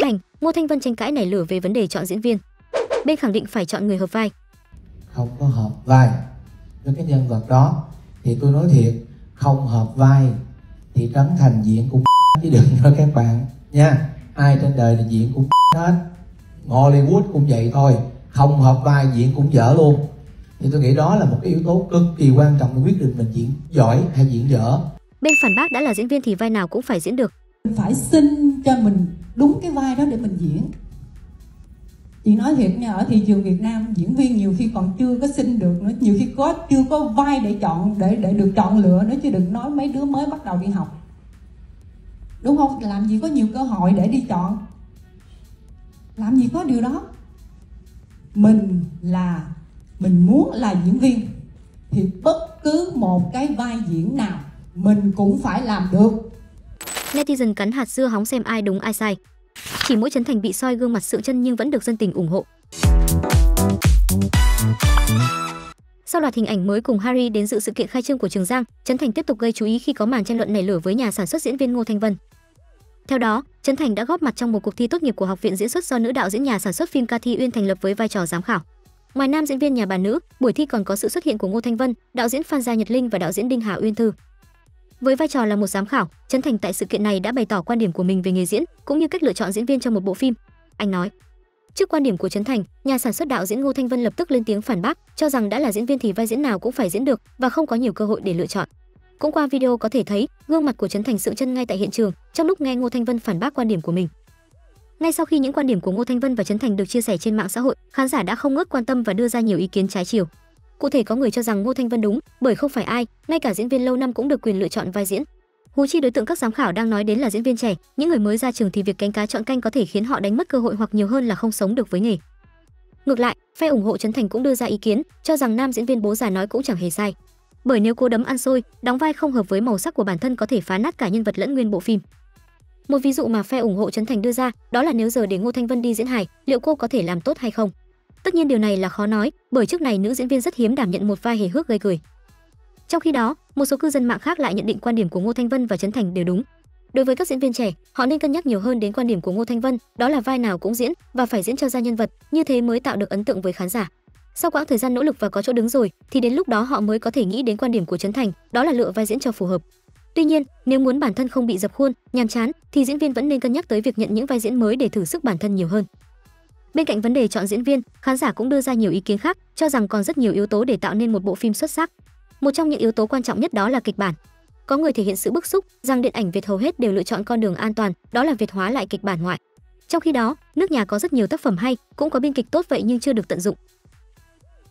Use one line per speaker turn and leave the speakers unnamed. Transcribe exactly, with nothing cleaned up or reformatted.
ảnh, Ngô Thanh Vân tranh cãi nảy lửa về vấn đề chọn diễn viên. Bên khẳng định phải chọn người hợp vai.
Không có hợp vai với cái nhân vật đó thì tôi nói thiệt, không hợp vai thì Trấn Thành diễn cũng chứ đừng nữa các bạn nha. Ai trên đời này diễn cũng hết, Hollywood cũng vậy thôi, không hợp vai diễn cũng dở luôn. Thì tôi nghĩ đó là một cái yếu tố cực kỳ quan trọng để quyết định mình diễn giỏi hay diễn dở.
Bên phản bác đã là diễn viên thì vai nào cũng phải diễn được.
Mình phải xin cho mình đúng cái vai đó để mình diễn. Chị nói thiệt nha, ở thị trường Việt Nam diễn viên nhiều khi còn chưa có xin được nữa, nhiều khi có chưa có vai để chọn, để để được chọn lựa nữa, chứ đừng nói mấy đứa mới bắt đầu đi học. Đúng không? Làm gì có nhiều cơ hội để đi chọn. Làm gì có điều đó. Mình là mình muốn là diễn viên thì bất cứ một cái vai diễn nào mình cũng phải làm được.
Netizen cắn hạt dưa hóng xem ai đúng ai sai. Chỉ mỗi Trấn Thành bị soi gương mặt sượng chân nhưng vẫn được dân tình ủng hộ. Sau loạt hình ảnh mới cùng Harry đến dự sự kiện khai trương của Trường Giang, Trấn Thành tiếp tục gây chú ý khi có màn tranh luận nảy lửa với nhà sản xuất diễn viên Ngô Thanh Vân. Theo đó, Trấn Thành đã góp mặt trong một cuộc thi tốt nghiệp của Học viện Diễn xuất do nữ đạo diễn nhà sản xuất phim Cathy Uyên thành lập với vai trò giám khảo. Ngoài nam diễn viên nhà bà nữ, buổi thi còn có sự xuất hiện của Ngô Thanh Vân, đạo diễn Phan Gia Nhật Linh và đạo diễn Đinh Hà Uyên Thư. Với vai trò là một giám khảo, Trấn Thành tại sự kiện này đã bày tỏ quan điểm của mình về nghề diễn cũng như cách lựa chọn diễn viên cho một bộ phim. Anh nói: trước quan điểm của Trấn Thành, nhà sản xuất đạo diễn Ngô Thanh Vân lập tức lên tiếng phản bác, cho rằng đã là diễn viên thì vai diễn nào cũng phải diễn được và không có nhiều cơ hội để lựa chọn. Cũng qua video có thể thấy, gương mặt của Trấn Thành sượng chân ngay tại hiện trường trong lúc nghe Ngô Thanh Vân phản bác quan điểm của mình. Ngay sau khi những quan điểm của Ngô Thanh Vân và Trấn Thành được chia sẻ trên mạng xã hội, khán giả đã không ngớt quan tâm và đưa ra nhiều ý kiến trái chiều. Cụ thể có người cho rằng Ngô Thanh Vân đúng, bởi không phải ai, ngay cả diễn viên lâu năm cũng được quyền lựa chọn vai diễn. Huống chi đối tượng các giám khảo đang nói đến là diễn viên trẻ, những người mới ra trường thì việc cánh cá chọn canh có thể khiến họ đánh mất cơ hội hoặc nhiều hơn là không sống được với nghề. Ngược lại, phe ủng hộ Trấn Thành cũng đưa ra ý kiến, cho rằng nam diễn viên bố già nói cũng chẳng hề sai. Bởi nếu cố đấm ăn xôi, đóng vai không hợp với màu sắc của bản thân có thể phá nát cả nhân vật lẫn nguyên bộ phim. Một ví dụ mà phe ủng hộ Trấn Thành đưa ra, đó là nếu giờ để Ngô Thanh Vân đi diễn hài, liệu cô có thể làm tốt hay không? Tất nhiên điều này là khó nói, bởi trước này nữ diễn viên rất hiếm đảm nhận một vai hề hước gây cười. Trong khi đó, một số cư dân mạng khác lại nhận định quan điểm của Ngô Thanh Vân và Trấn Thành đều đúng. Đối với các diễn viên trẻ, họ nên cân nhắc nhiều hơn đến quan điểm của Ngô Thanh Vân, đó là vai nào cũng diễn và phải diễn cho ra nhân vật, như thế mới tạo được ấn tượng với khán giả. Sau quãng thời gian nỗ lực và có chỗ đứng rồi, thì đến lúc đó họ mới có thể nghĩ đến quan điểm của Trấn Thành, đó là lựa vai diễn cho phù hợp. Tuy nhiên, nếu muốn bản thân không bị dập khuôn, nhàm chán, thì diễn viên vẫn nên cân nhắc tới việc nhận những vai diễn mới để thử sức bản thân nhiều hơn. Bên cạnh vấn đề chọn diễn viên, khán giả cũng đưa ra nhiều ý kiến khác, cho rằng còn rất nhiều yếu tố để tạo nên một bộ phim xuất sắc. Một trong những yếu tố quan trọng nhất đó là kịch bản. Có người thể hiện sự bức xúc rằng điện ảnh Việt hầu hết đều lựa chọn con đường an toàn, đó là Việt hóa lại kịch bản ngoại. Trong khi đó, nước nhà có rất nhiều tác phẩm hay, cũng có biên kịch tốt vậy nhưng chưa được tận dụng.